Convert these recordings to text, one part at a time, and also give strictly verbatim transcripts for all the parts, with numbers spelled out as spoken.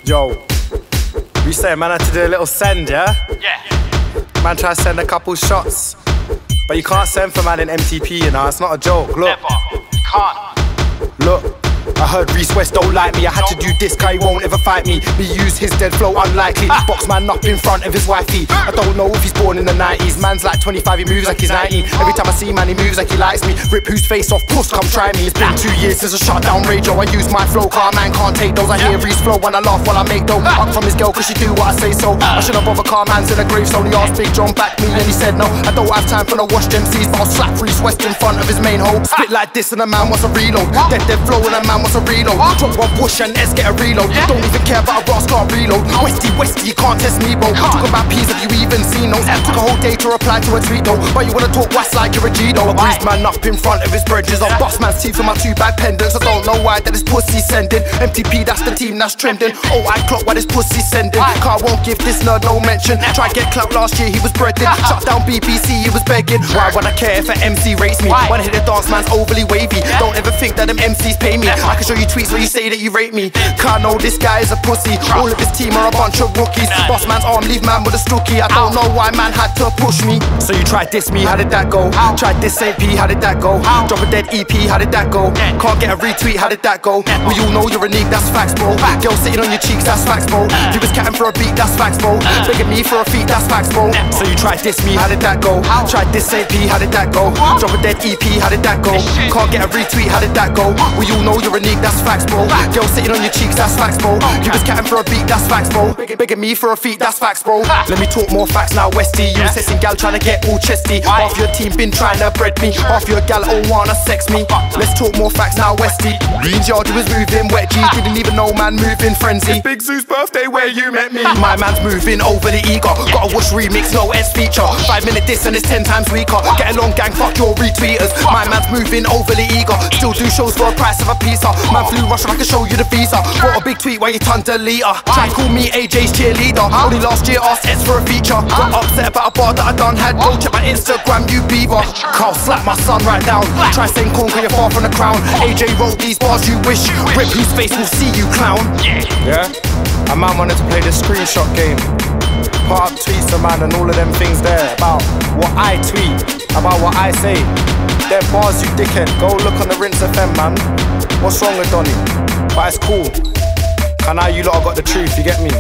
Yo, we say man had to do a little send, yeah? Yeah. Man try to send a couple shots, but you can't send for man in M T P, you know, it's not a joke, look. Never. You can't. Look, I heard Reese West don't like me. I had to do this, guy he won't ever fight me. Me use his dead flow unlikely. Box man up in front of his wifey. I don't know if he's born in the nineties. Man's like twenty-five, he moves like he's ninety. Every time I see man, he moves like he likes me. Rip whose face off, puss, come try me. It's been two years since I shut down radio. I use my flow, car man can't take those. I hear Reese flow when I laugh while I make dough. Up from his girl, cause she do what I say so. I shouldn't bother, car man's in a grave. So he asked Big John back me and he said no. I don't have time for no washed M Cs, but I'll slap Reese West in front of his main hole. Spit like this and a man wants a reload. Dead dead flow and a man wants a reload. Drop one push and S get a reload. Yeah. Don't even care about a Ross, can't reload. Westy, Westy, you can't test me, bro. Talk about peas, have you even seen those? Took a whole day to reply to a tweet, though. But you wanna talk west like you're a G, though. I greased man up in front of his bridges. I'll bust man's teeth with my two bag pendants. I don't know why that his pussy sending. M T P, that's the team that's trending. Oh, I clock why this pussy sending. Car won't give this nerd no mention. Try get clout last year, he was breaded. Shut down B B C, he was begging. Why would I care if an M C rates me? When I hit the dance, man's overly wavy. Don't ever think that them M Cs pay me. I can show you tweets where you say that you rate me. Can't know this guy is a pussy. All of his team are a bunch of rookies. Boss man's arm, leave man with a stookie. I don't know why man had to push me. So you tried this me, how did that go? Tried this A P, how did that go? Drop a dead E P, how did that go? Can't get a retweet, how did that go? We all know you're a nigga, that's facts, bro. Girl sitting on your cheeks, that's facts, bro. You was catting for a beat, that's facts, bro. Begging me for a feat, that's facts, bro. So you tried this me, how did that go? Tried this A P, how did that go? Drop a dead E P, how did that go? Can't get a retweet, how did that go? We all know you're a nigga, that's facts, bro. Girl sitting on your cheeks, that's facts, bro. You was catting for a beat, that's facts, bro. Begging me for a feat, that's facts, bro. Let me talk more facts now, Westy. You was texting gal trying to get all chesty. Half your team been trying to bread me. Half your gal all wanna sex me. Let's talk more facts now, Westy. Means Yard, you was moving wet G. Didn't even know man moving frenzy. Big Zoo's birthday where you met me. My man's moving over the eager. Got a Whoosh remix, no S feature. Five minute diss and it's ten times weaker. Get along gang, fuck your retweeters. My man's moving overly eager. Still do shows for a price of a pizza. Man flew Russia, I can show you the visa. Brought a big tweet while you turned a leader. Try call me A J's cheerleader. Only last year asked S for a feature. Got upset about a bar that I done had. Go check my Instagram, you beaver. Carl slap my son right down. Try saying corn cause you're far from the crown. A J wrote these bars you wish. Rip whose face will see you, clown. Yeah? A man wanted to play the screenshot game. Put up tweets to man and all of them things there about what I tweet, about what I say. They're bars, you dickhead. Go look on the Rinse F M, man. What's wrong with Donny? But it's cool. And now you lot have got the truth, you get me?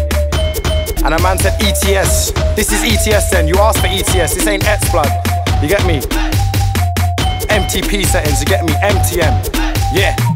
And a man said E T S. This is E T S then. You asked for E T S. This ain't X blood. You get me? M T P settings, you get me? M T M. Yeah.